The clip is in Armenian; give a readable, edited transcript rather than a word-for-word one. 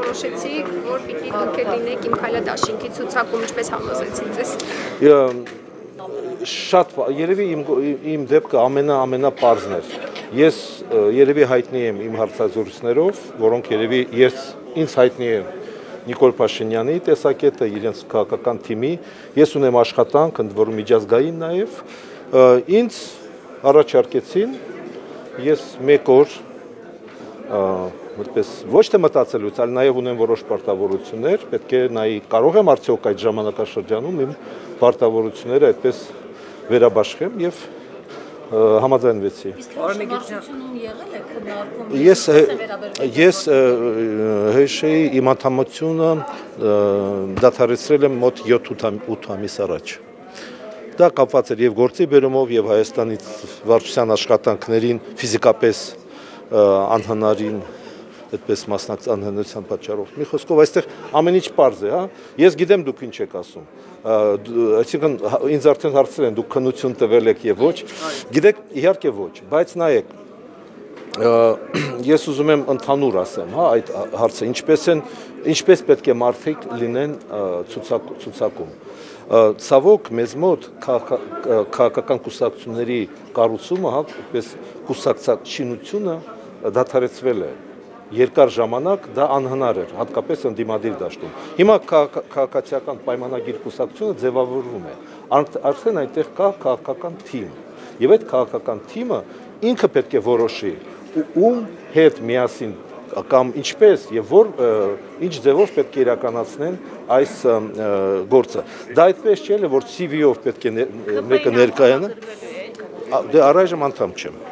որոշեցիք, որ պիտի դուք լինեք իմ քայլադաշինքի ցուցակում, ինչպես համոզեցին ձեզ։ Շատ երևի իմ դեպքը ամենապարզն էր։ Ես երևի հայտնի եմ իմ հարցազրույցներով, որոնք երևի ինձ հայտնի է Նիկոլ Փաշինյանի տեսակետը, իրենց քաղաքական թիմի, ես ունեմ աշխատանք, ընդ որում միջազգային նաև, ինձ առաջարկեցին, ես մեկ օր ոչ թե մտածելուց, այլ նաև ունեմ որոշ պարտավորություններ, պետք է նայի կարող եմ արդյոք այդ ժամանակաշրջանում իմ պարտավորությունները այդպես վերաբաշխեմ եւ համաձայնվեցի։ Ես ՀՇ-ի իմ անդամությունը դադարեցրել եմ մոտ 7-8 ամիս առաջ։ Դա կապված էր եւ գործի բերումով եւ Հայաստանից վարչության աշխատանքներին ֆիզիկապես անհնարին այդպես մասնակցության պատճառով։ Մի խոսքով այստեղ ամեն ինչ պարզ է, հա։ Ես գիտեմ դուք ինչ եք ասում։ Այսինքն ինձ արդեն հարցրել են դուք քննություն տվել եք եւ ոչ։ Գիտեք, իհարկե ոչ, բայց նայեք ես ուզում եմ ընդհանուր ասեմ, հա, այդ հարցը ինչպես պետք է մարդիկ լինեն ցուցակում։ Ցավոք մեզ մոտ քաղաքական կուսակցությունների կառուցումը, հա, այդպես կուսակցությունությունը դադարեցվել է։ Երկար ժամանակ դա անհնար էր, հատկապես ընդդիմադիր դաշտում։ Հիմա քաղաքացիական պայմանագիր կուսակցությունը ձևավորվում է։ Արդեն այնտեղ կա քաղաքական թիմ։ Եվ այդ քաղաքական թիմը ինքը պետք է որոշի ում հետ միասին կամ ինչպես եւ ինչ ձևով պետք է իրականացնեն այս գործը։ Դա այդպես չէ, որ CV-ով պետք է մեկը ներկայանա։ Դե առայժմ անդամ չեմ։